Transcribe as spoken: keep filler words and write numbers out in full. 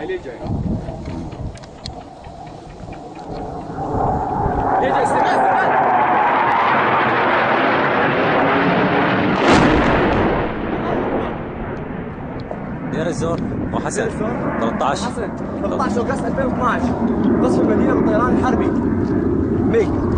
هاي ليه جاي؟ ليه جاي؟ استنى استنى. دير الزور وحسن ثلاثة عشر حسن ثلاثة عشر أغسطس ألفين واثنعش قصف المدينة بالطيران الحربي. ميك